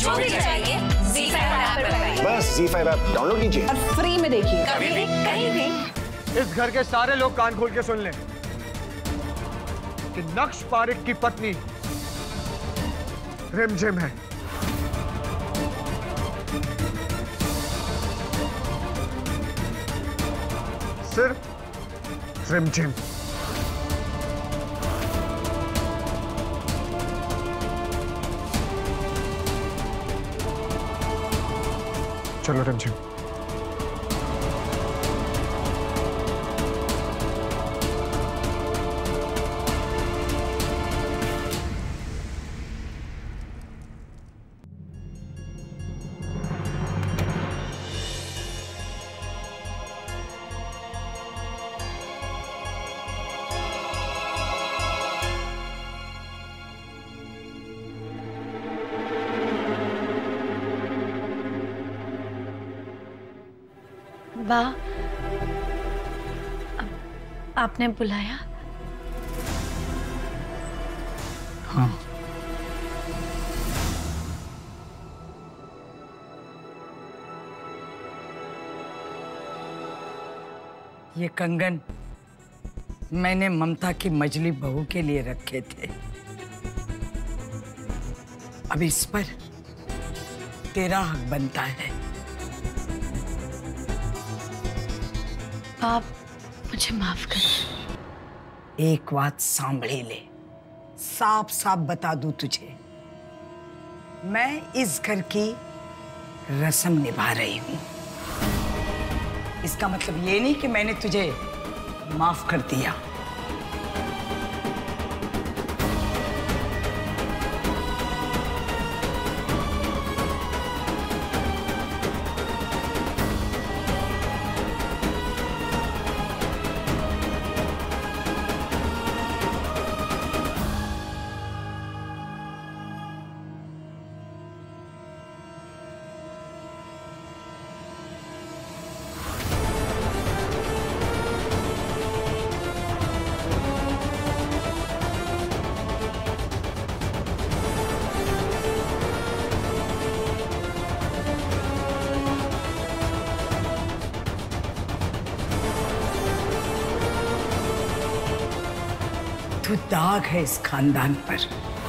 जो भी चाहिए ZEE5 ऐप पर पाइए। बस ZEE5 ऐप डाउनलोड कीजिए और फ्री में देखिए, कभी भी कहीं भी। इस घर के सारे लोग कान खोल के सुन लें कि नक्श पारिक की पत्नी रिमझिम है। सिर्फ रिमझिम। चलो रिमझिम। वाह, आपने बुलाया? हाँ। ये कंगन मैंने ममता की मजली बहू के लिए रखे थे। अब इस पर तेरा हक बनता है। आप मुझे माफ कर। एक बात सांभळे ले, साफ साफ बता दूं तुझे, मैं इस घर की रस्म निभा रही हूं। इसका मतलब ये नहीं कि मैंने तुझे माफ कर दिया। तो दाग है इस खानदान पर,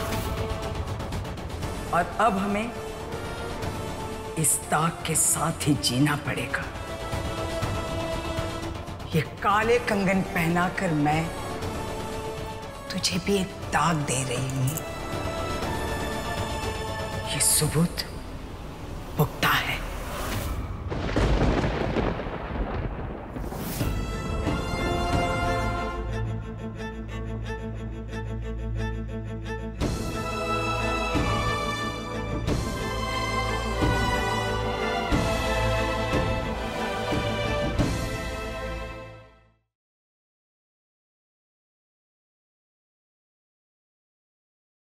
और अब हमें इस दाग के साथ ही जीना पड़ेगा। ये काले कंगन पहनाकर मैं तुझे भी एक दाग दे रही हूं। ये सबूत